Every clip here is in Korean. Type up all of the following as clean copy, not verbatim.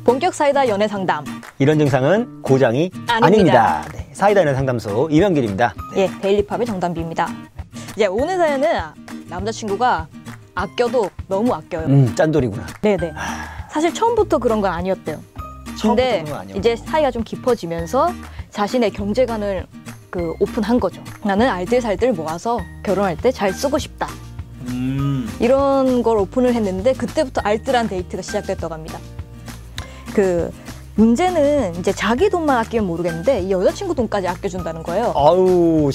본격 사이다 연애 상담. 이런 증상은 고장이 아닙니다. 네, 사이다 연애 상담소 이명길입니다. 네. 예, 데일리팝의 정담비입니다. 이제 오늘 사연은 남자친구가 아껴도 너무 아껴요. 짠돌이구나. 네네. 사실 처음부터 그런 건 아니었대요. 근데 이제 사이가 좀 깊어지면서 자신의 경제관을 오픈한 거죠. 나는 알뜰살뜰 모아서 결혼할 때 잘 쓰고 싶다. 이런 걸 오픈을 했는데 그때부터 알뜰한 데이트가 시작됐다고 합니다. 문제는 이제 자기 돈만 아끼면 모르겠는데 이 여자친구 돈까지 아껴준다는 거예요. 아우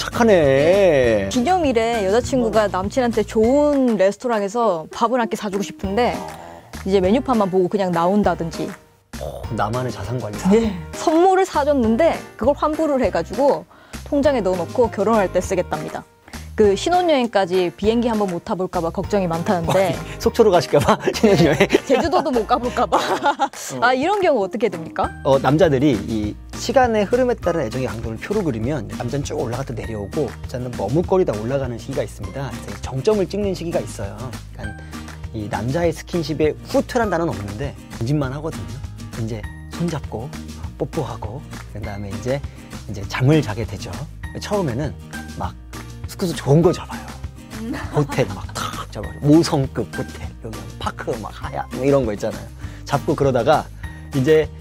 착하네. 기념일에 여자친구가 남친한테 좋은 레스토랑에서 밥을 한 끼 사주고 싶은데 이제 메뉴판만 보고 그냥 나온다든지. 나만의 자산관리사. 네. 선물을 사줬는데 그걸 환불을 해가지고 통장에 넣어놓고 결혼할 때 쓰겠답니다. 신혼여행까지 비행기 한번 못 타볼까 봐 걱정이 많다는데. 속초로 가실까 봐 신혼여행. 제주도도 못 가볼까 봐. 이런 경우 어떻게 됩니까? 남자들이 이 시간의 흐름에 따른 애정의 강도를 표로 그리면 남자는 쭉 올라갔다 내려오고 여자는 머뭇거리다 올라가는 시기가 있습니다. 그래서 이 정점을 찍는 시기가 있어요. 그러니까 이 남자의 스킨십에 후퇴란 단어는 없는데 전진만 하거든요. 이제 손잡고 뽀뽀하고 그다음에 이제 잠을 자게 되죠. 처음에는 막 스쿠스 좋은 거 잡아요. 호텔 막 탁 잡아요. 5성급 호텔, 여기 파크 막 하야 뭐 이런 거 있잖아요. 잡고 그러다가 이제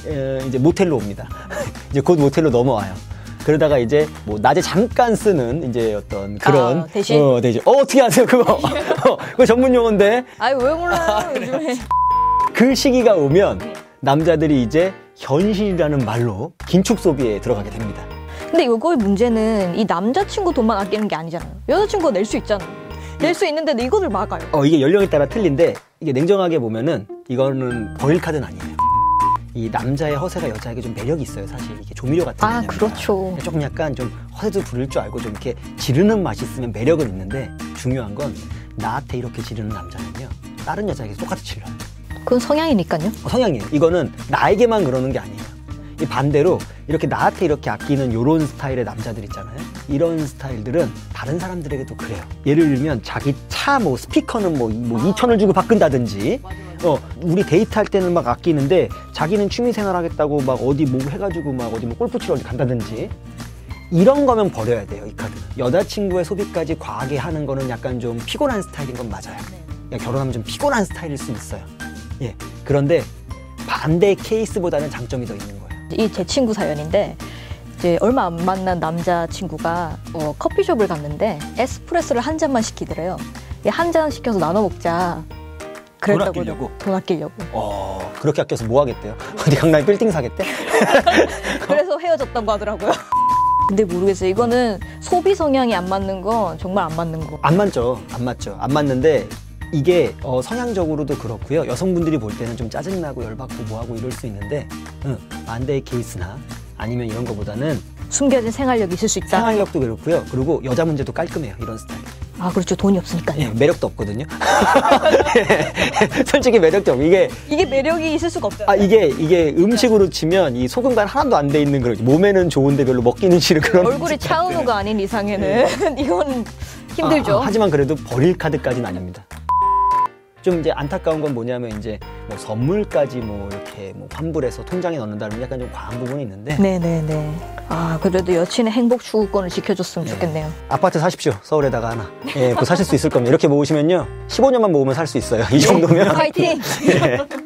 모텔로 옵니다. 이제 곧 모텔로 넘어와요. 그러다가 이제 뭐 낮에 잠깐 쓰는 이제 어떤 그런 대신 어떻게 아세요 그거? 그거 전문 용어인데. 왜 몰라요 요즘에. 그 시기가 오면 남자들이 이제 현실이라는 말로 긴축 소비에 들어가게 됩니다. 근데 이거의 문제는 이 남자친구 돈만 아끼는 게 아니잖아요. 여자친구가 낼 수 있잖아요. 낼 수 있는데 이거를 막아요. 이게 연령에 따라 틀린데 이게 냉정하게 보면은 이거는 버릴 카드는 아니에요. 이 남자의 허세가 여자에게 좀 매력이 있어요. 사실 이게 조미료 같은 개념이라. 그렇죠. 조금 약간 좀 허세도 부릴 줄 알고 좀 이렇게 지르는 맛이 있으면 매력은 있는데 중요한 건 나한테 이렇게 지르는 남자는요 다른 여자에게 똑같이 질러요. 그건 성향이니까요. 성향이에요. 이거는 나에게만 그러는 게 아니에요. 이 반대로 이렇게 나한테 이렇게 아끼는 요런 스타일의 남자들 있잖아요. 이런 스타일들은 다른 사람들에게도 그래요. 예를 들면 자기 차 스피커는 2,000을 주고 바꾼다든지 우리 데이트할 때는 막 아끼는데 자기는 취미생활 하겠다고 막 어디 해가지고 막 어디 골프 치러 간다든지 이런 거면 버려야 돼요. 이 카드는. 여자친구의 소비까지 과하게 하는 거는 약간 좀 피곤한 스타일인 건 맞아요. 결혼하면 좀 피곤한 스타일일 수 있어요. 예. 그런데 반대 케이스보다는 장점이 더 있는 거예요. 이 제 친구 사연인데 이제 얼마 안 만난 남자친구가 커피숍을 갔는데 에스프레소를 한 잔만 시키더래요. 한 잔 시켜서 나눠 먹자. 그랬다고. 돈 아끼려고. 그렇게 아껴서 뭐 하겠대요? 어디 강남에 빌딩 사겠대? 그래서 헤어졌다고 하더라고요. 근데 모르겠어요. 이거는 소비 성향이 안 맞는 건 정말 안 맞는 거. 안 맞죠. 안 맞죠. 안 맞는데 이게 성향적으로도 그렇고요. 여성분들이 볼 때는 좀 짜증나고 열받고 뭐하고 이럴 수 있는데 반대의 케이스나 아니면 이런 거보다는 숨겨진 생활력이 있을 수 있다. 생활력도 그렇고요. 그리고 여자 문제도 깔끔해요. 이런 스타일. 그렇죠. 돈이 없으니까요. 네, 매력도 없거든요. 솔직히 매력도 없고 이게 매력이 있을 수가 없잖아요. 이게 음식으로 치면 이 소금간 하나도 안 돼 있는 그런 몸에는 좋은데 별로 먹기는 싫은 그런 얼굴이 차은우가 아닌 이상에는 이건 힘들죠. 하지만 그래도 버릴 카드까지는 아닙니다. 좀 이제 안타까운 건 뭐냐면 이제 선물까지 이렇게 환불해서 통장에 넣는다면 약간 좀 과한 부분이 있는데. 네네네. 그래도 여친의 행복 추구권을 지켜줬으면 좋겠네요. 아파트 사십시오. 서울에다가 하나. 그거 사실 수 있을 겁니다. 이렇게 모으시면요 15년만 모으면 살 수 있어요. 이 정도면. 파이팅.